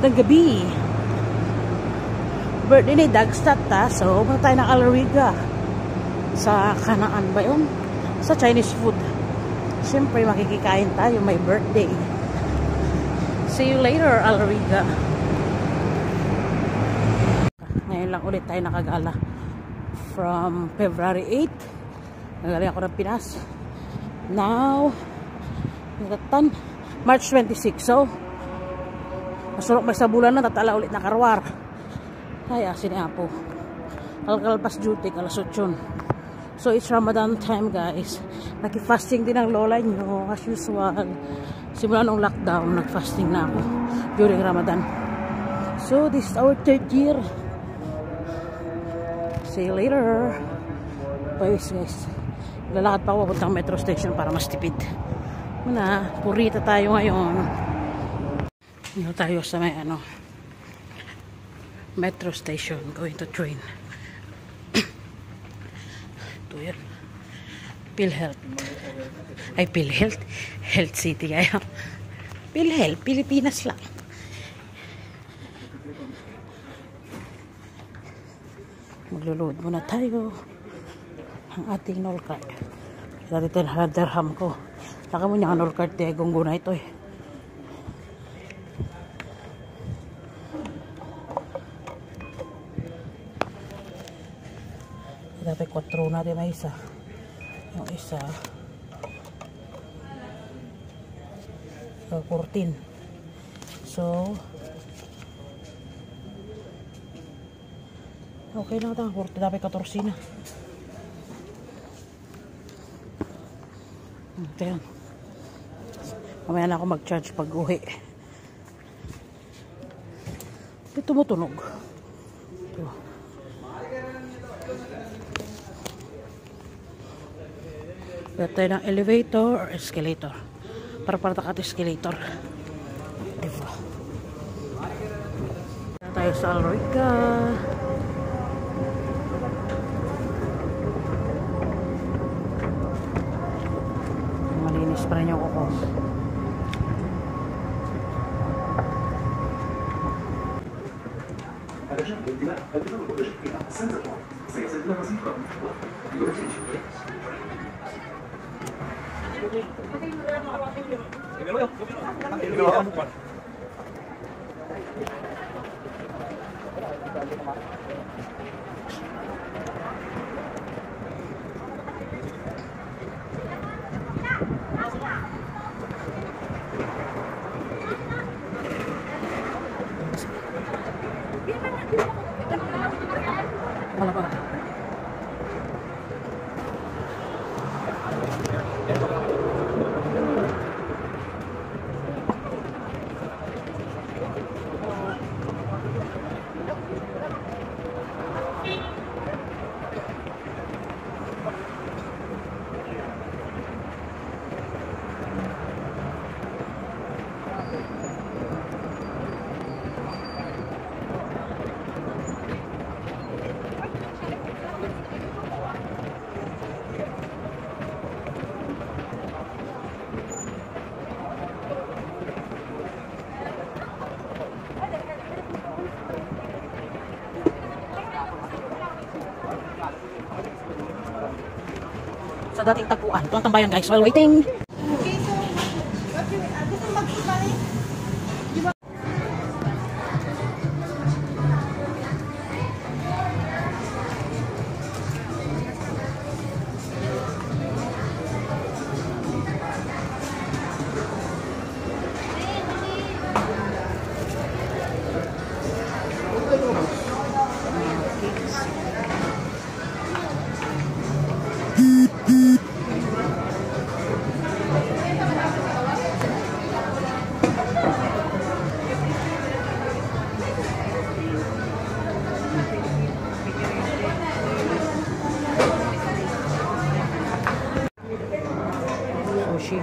ng gabi. Birthday ni Dagstat ta. So, punta tayo ng Alariga. Sa Kanaan ba yun? Sa Chinese food. Siyempre, makikikain tayo. May birthday. See you later, Alariga. Ngayon lang ulit tayo nakagala. From February 8. Nagaling ako ng Pinas. Now, March 26. So, masulok may sa bulan na tatala ulit na karwar. Kaya siniapo. Alkalpas duty alas 8. So, it's Ramadan time, guys. Nag-fasting din ang lola nyo as usual. Simula nung lockdown, nag-fasting na ako during Ramadan. So, this is our 3rd year. See you later. Bye guys. Lalakad pa ako papuntang metro station para mas tipid. Muna, purita tayo ngayon. Dito tayo sa may metro station. Going to train. Ito yan. PhilHealth. Ay, PhilHealth. Health City kaya. PhilHealth. Pilipinas lang. Magluluod muna tayo ang ating null card. Dati 10 dirham ko. Saka mo niya ang null card tayo gunggo na ito eh. Dati 4 natin may isa. Yung isa 14. So okay lang ito. Dapat 14 na. Okay lang. Mamaya na ako mag-charge pag uwi. Ito tumutunog. Ito. Pwede tayo ng elevator or escalator. Para takat escalator. Diba? Tayo sa Alariga. Malinis pa rin yung kuko. Sa dating tagpuan. Ito ang tambayan guys while waiting. Okay, so gusto mag-ibalik? Sushi.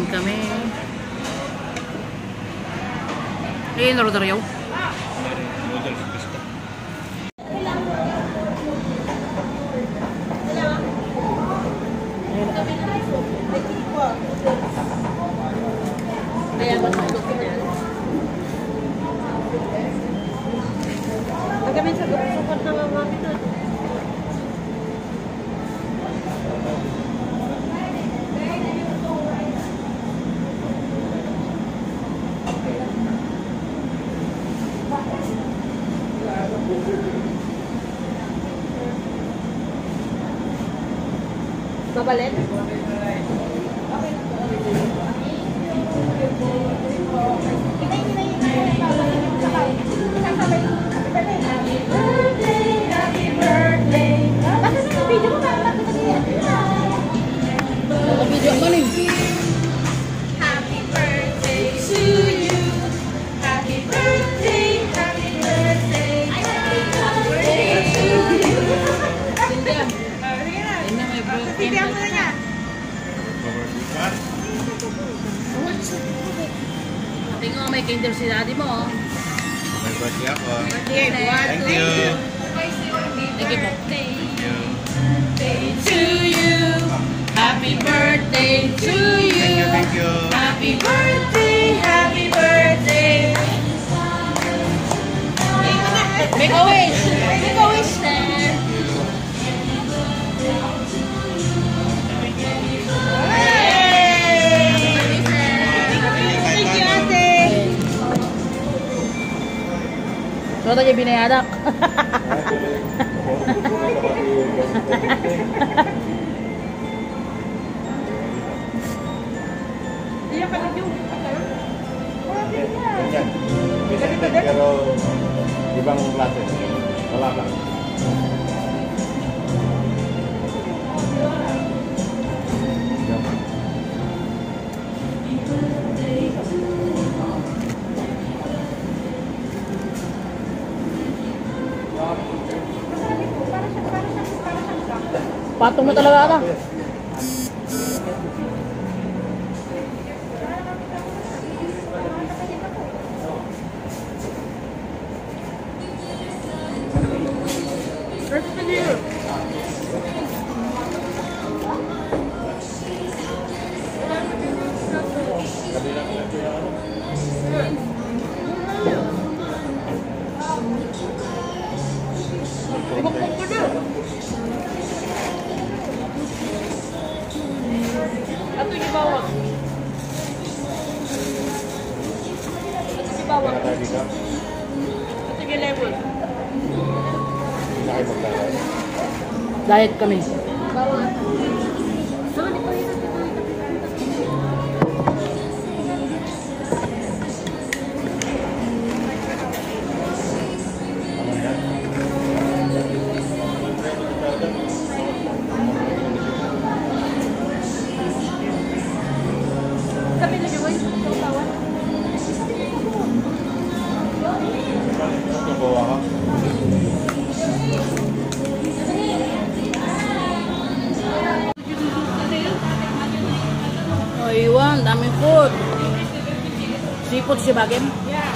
kami. In-order yaw. Kami sa support na mami doon. Mabalit? Video mo nih. Happy birthday to you. Happy birthday, happy birthday. Happy birthday to you. Ini may birthday. Hindi mo na niya. Tingnan mo may candle si daddy mo. May birthday ako. Thank you. Thank you po. To you. Happy birthday to you. Thank you. Happy birthday, happy birthday. Make a wish. Make a wish there. Thank you, ate. So tadi binayadak. Iya pa rin yung Ganyan. Pero ibang klase. Wala lang. Patong mo talaga ata. Ato yung bawang. Ato yung bawang. Ato yung lemon. Diet kami. Bawang. Sabi na niyo, yung tawad. Nakuha ka? Oh, iwan. Daming food. Seafood si Bagem. Yeah.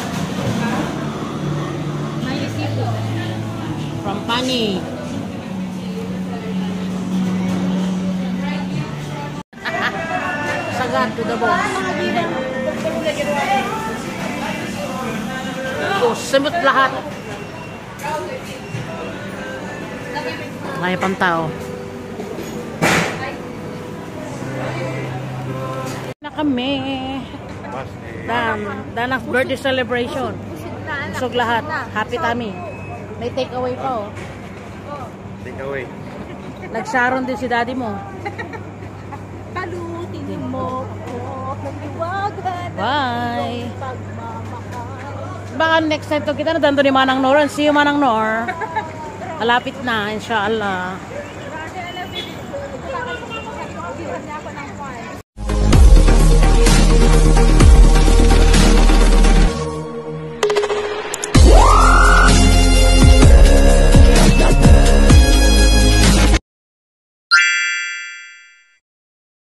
May seafood. From Pani. Sagad to the bone. Oh, simot lahat. May pang tao. Na kami. Dan ang birthday celebration. Busog lahat. Happy tummy. May take away pa oh. Take away. Nag-sharon din si daddy mo. Palutin mo ako ng liwagan. Bye. Pagmamahal. Baka next time to kita na danto ni Manang Nor. See you Manang Nor. Malapit na, inshallah.